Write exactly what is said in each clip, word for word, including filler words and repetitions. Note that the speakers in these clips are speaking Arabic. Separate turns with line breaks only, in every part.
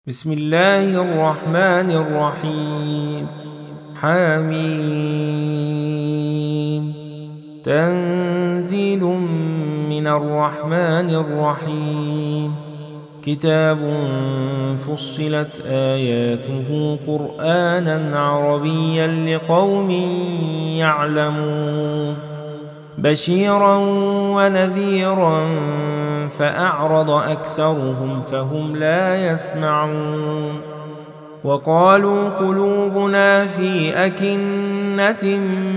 بسم الله الرحمن الرحيم. حميم. تنزيل من الرحمن الرحيم. كتاب فصلت آياته قرآنا عربيا لقوم يعلمون بشيرا ونذيرا فأعرض أكثرهم فهم لا يسمعون. وقالوا قلوبنا في أكنة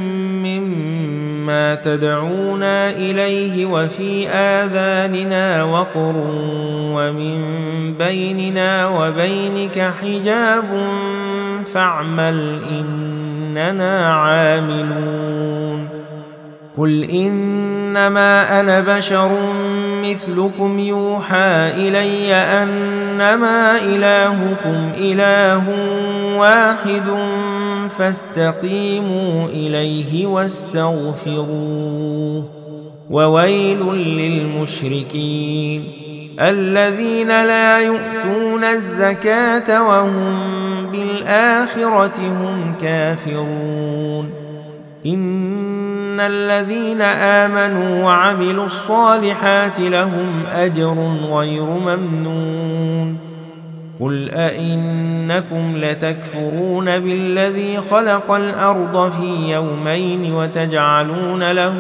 مما تدعونا إليه وفي آذاننا وقر ومن بيننا وبينك حجاب فاعمل إننا عاملون. قل إنما أنا بشر مثلكم يوحى إلي أنما إلهكم إله واحد فاستقيموا إليه واستغفروه. وويل للمشركين الذين لا يؤتون الزكاة وهم بالآخرة هم كافرون. إن الذين آمنوا وعملوا الصالحات لهم أجر غير ممنون. قل أئنكم لتكفرون بالذي خلق الأرض في يومين وتجعلون له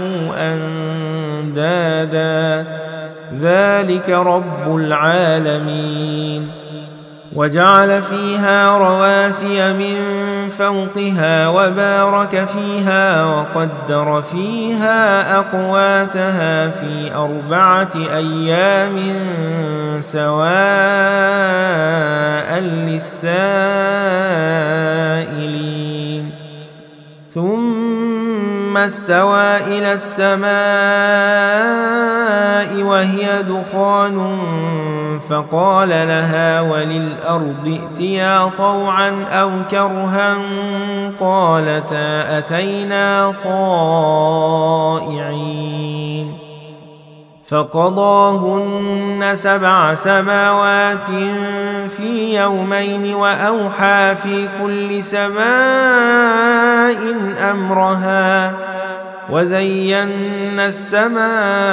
أندادا ذلك رب العالمين. وجعل فيها رواسي من فوقها وبارك فيها وقدر فيها أقواتها في أربعة أيام سواء للسائلين. ثم استوى إلى السماء وهي دخان فقال لها وللأرض ائتيا طوعا أو كرها قالتا أتينا طائعين. فقضاهن سبع سماوات في يومين وأوحى في كل سماء أمرها وزينا السماء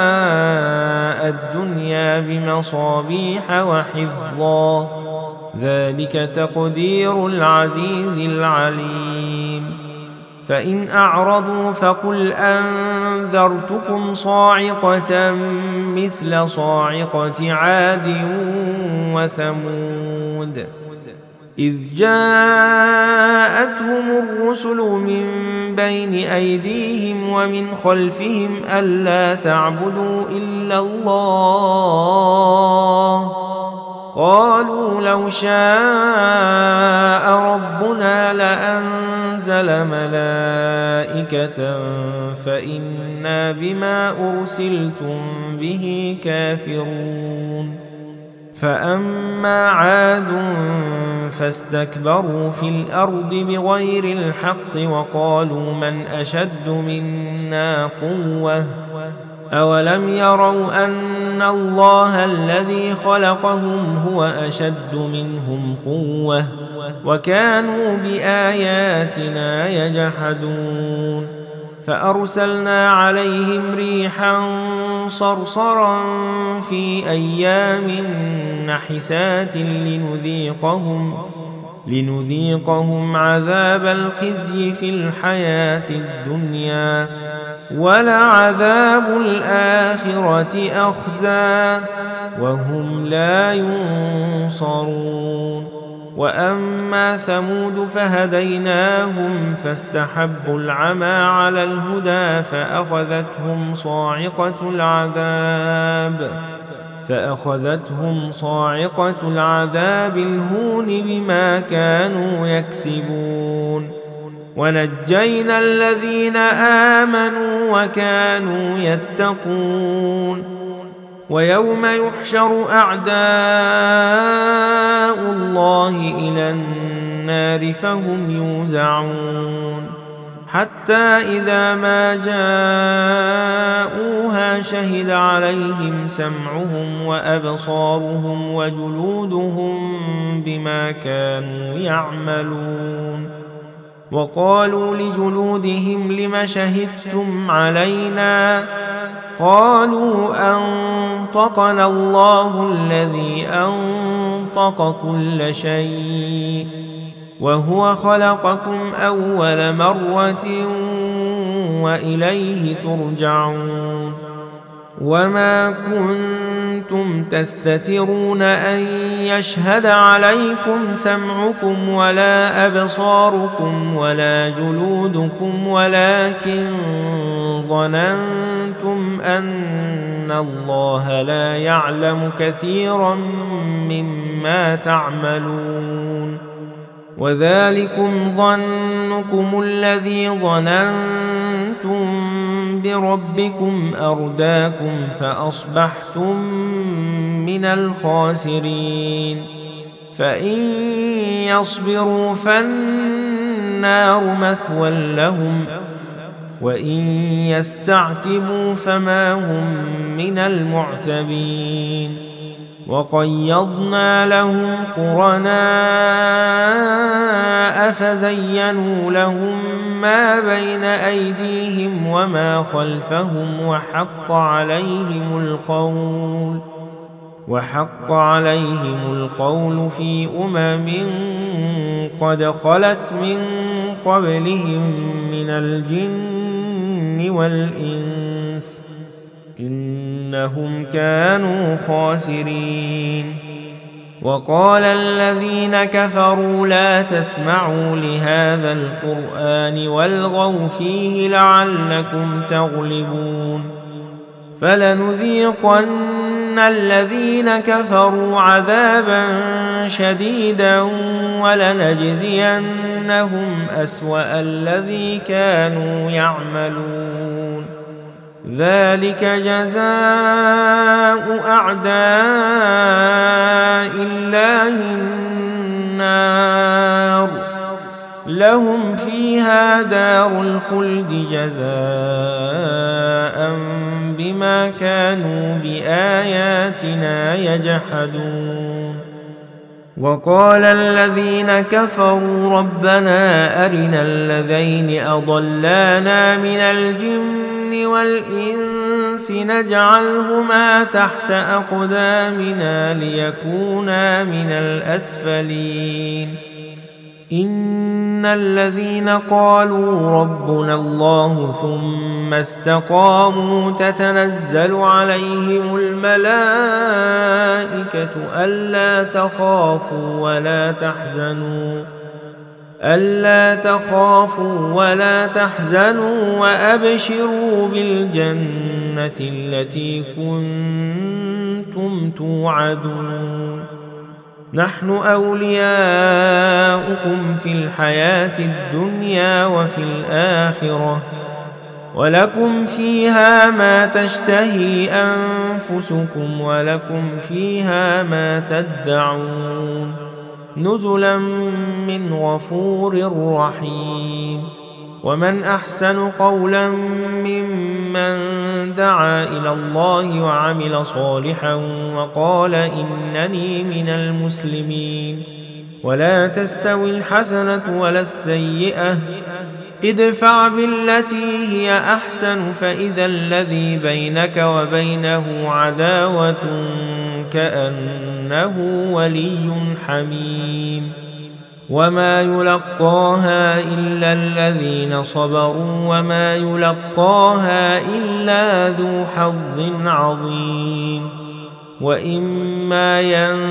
الدنيا بمصابيح وحفظا ذلك تقدير العزيز العليم. فإن أعرضوا فقل أنذرتكم صاعقة مثل صاعقة عاد وثمود إذ جاءتهم الرسل من بين أيديهم ومن خلفهم ألا تعبدوا إلا الله قالوا لو شاء ربنا لأنزل ملائكة فإنا بما أرسلتم به كافرون. فأما عاد فاستكبروا في الأرض بغير الحق وقالوا من أشد منا قوة أولم يروا أن الله الذي خلقهم هو أشد منهم قوة وكانوا بآياتنا يجحدون. فأرسلنا عليهم ريحا صرصرا في أيام نحسات لنذيقهم لنذيقهم عذاب الخزي في الحياة الدنيا ولعذاب الآخرة أخزى وهم لا ينصرون. وأما ثمود فهديناهم فاستحبوا العمى على الهدى فأخذتهم صاعقة العذاب فأخذتهم صاعقة العذاب الهون بما كانوا يكسبون. ونجينا الذين آمنوا وكانوا يتقون. ويوم يحشر أعداء الله إلى النار فهم يوزعون حتى إذا ما جاءوها شهد عليهم سمعهم وأبصارهم وجلودهم بما كانوا يعملون. وقالوا لجلودهم لم شهدتم علينا؟ قالوا أنطقنا الله الذي أنطق كل شيء وهو خلقكم أول مرة وإليه ترجعون. وما كنتم تستترون أن يشهد عليكم سمعكم ولا أبصاركم ولا جلودكم ولكن ظننتم أن الله لا يعلم كثيرا مما تعملون. وذلكم ظنكم الذي ظننتم بربكم أرداكم فأصبحتم من الخاسرين. فإن يصبروا فالنار مثوى لهم وإن يستعتبوا فما هم من المعتبين. وقيضنا لهم قرناء فزينوا لهم ما بين أيديهم وما خلفهم وحق عليهم القول وحق عليهم القول في أمم قد خلت من قبلهم من الجن والإنس إنهم كانوا خاسرين. وقال الذين كفروا لا تسمعوا لهذا القرآن والغوا فيه لعلكم تغلبون. فلنذيقن الذين كفروا عذابا شديدا ولنجزينهم أسوأ الذي كانوا يعملون. ذلك جزاء أعداء الله النار لهم فيها دار الخلد جزاء بما كانوا بآياتنا يجحدون. وقال الذين كفروا ربنا أرنا الذين أضلانا من الجن والإنس نجعلهما تحت أقدامنا ليكونا من الأسفلين. إن الذين قالوا ربنا الله ثم استقاموا تتنزل عليهم الملائكة ألا تخافوا ولا تحزنوا ألا تخافوا ولا تحزنوا وأبشروا بالجنة التي كنتم توعدون. نحن أولياؤكم في الحياة الدنيا وفي الآخرة ولكم فيها ما تشتهي أنفسكم ولكم فيها ما تدعون نزلا من غفور رحيم. ومن أحسن قولا ممن دعا إلى الله وعمل صالحا وقال إنني من المسلمين. ولا تستوي الحسنة ولا السيئة ادفع بالتي هي أحسن فإذا الذي بينك وبينه عداوة كأنه ولي حميم. وما يلقاها إلا الذين صبروا وما يلقاها إلا ذو حظ عظيم. وإما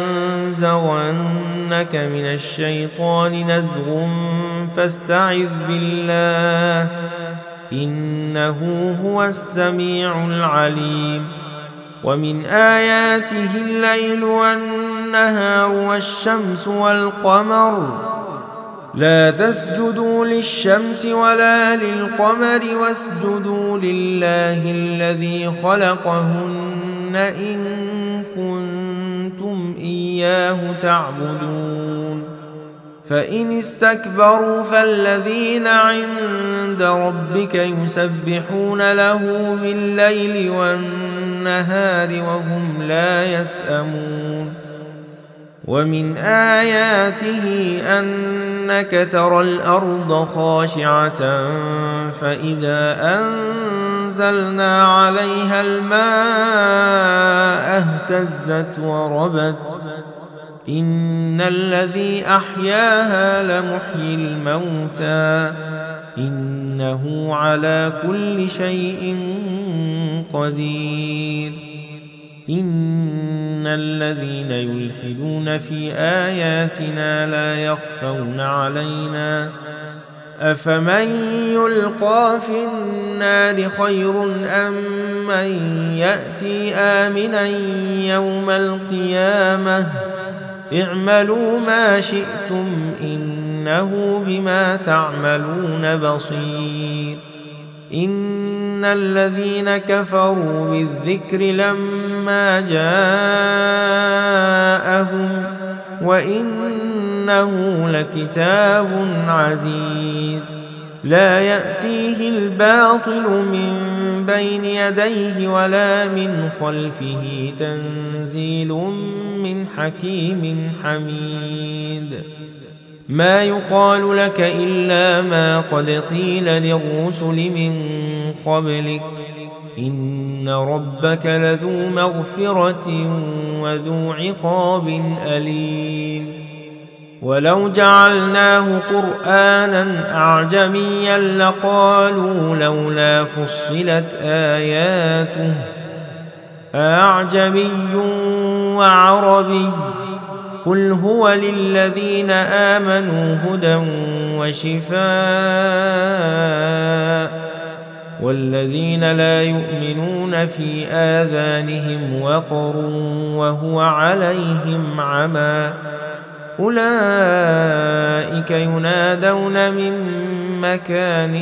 ينزغنك من الشيطان نزغ فاستعذ بالله إنه هو السميع العليم. ومن آياته الليل والنهار والشمس والقمر لا تسجدوا للشمس ولا للقمر واسجدوا لله الذي خلقهن إن كنتم إياه تعبدون. فإن استكبروا فالذين عند ربك يسبحون له بالليل والنهار وهم لا يسأمون. ومن آياته أنك ترى الأرض خاشعة فإذا أنزلنا عليها الماء اهتزت وربت إن الذي أحياها لمحيي الموتى إنه على كل شيء قدير. إن الذين يلحدون في آياتنا لا يخفون علينا أفمن يلقى في النار خير أم من يأتي آمنا يوم القيامة اعملوا ما شئتم إنه بما تعملون بصير. إن الذين كفروا بالذكر لما جاءهم وإنه لكتاب عزيز لا يأتيه الباطل من بين يديه ولا من خلفه تنزيل من حكيم حميد. ما يقال لك إلا ما قد قيل للرسل من قبلك إن ربك لذو مغفرة وذو عقاب أليم. ولو جعلناه قرآنا أعجميا لقالوا لولا فصلت آياته أعجمي وعربي قل هو للذين آمنوا هدى وشفاء والذين لا يؤمنون في آذانهم وقر وهو عليهم عمى أولئك ينادون من مكان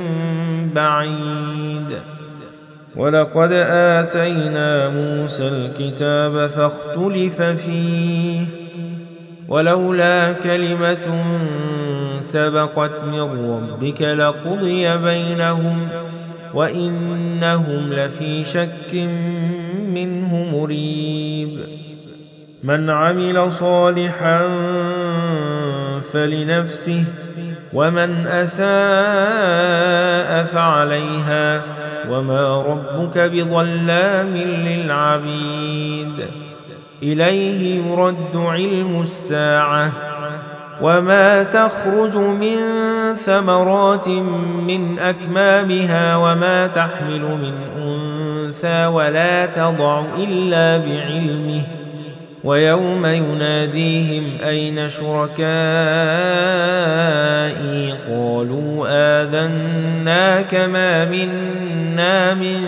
بعيد. ولقد آتينا موسى الكتاب فاختلف فيه ولولا كلمة سبقت من ربك لقضي بينهم وإنهم لفي شك منه مريب. من عمل صالحا فلنفسه ومن أساء فعليها وما ربك بظلام للعبيد. إليه يرد علم الساعة وما تخرج من ثمرات من أكمامها وما تحمل من أنثى ولا تضع إلا بعلمه ويوم يناديهم أين شركائي قالوا آذناك ما منا من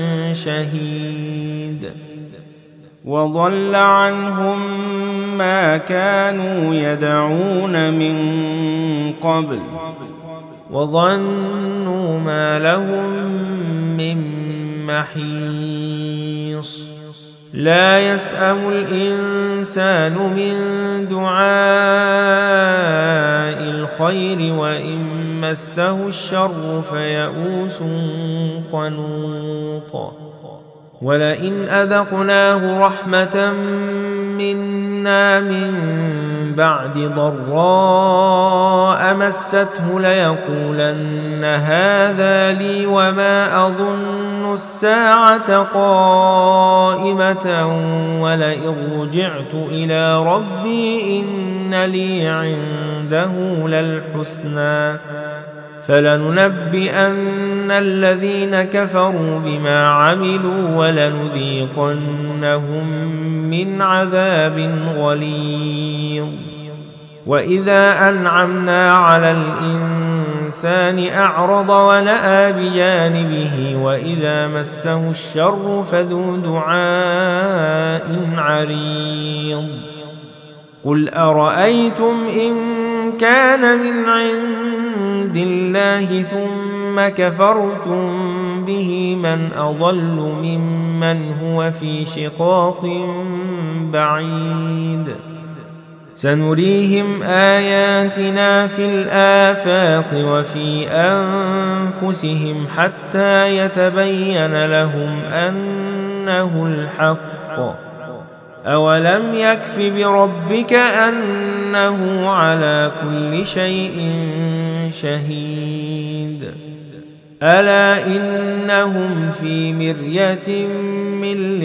شهيد. وضل عنهم ما كانوا يدعون من قبل وظنوا ما لهم من محيص. لا يسأم الإنسان من دعاء الخير وإن مسه الشر فيئوس قنوط. ولئن أذقناه رحمة منا من بعد ضراء مسته ليقولن هذا لي وما أظن الساعة قائمة ولئن رجعت إلى ربي إن لي عنده للحسنى فلننبئن الذين كفروا بما عملوا ولنذيقنهم من عذاب غليظ. وإذا أنعمنا على الإنسان أعرض ونأى بجانبه وإذا مسه الشر فذو دعاء عريض. قل أرأيتم إن كان من عند الله ثم كفرتم به من أضل ممن هو في شقاق بعيد. سنريهم آياتنا في الآفاق وفي أنفسهم حتى يتبين لهم أنه الحق. أولم يكف بربك أنه على كل شيء شهيد. ألا إنهم في مرية من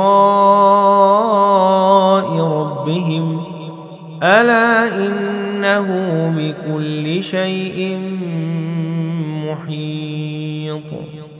لقاء ربهم ألا إنه بكل شيء محيط.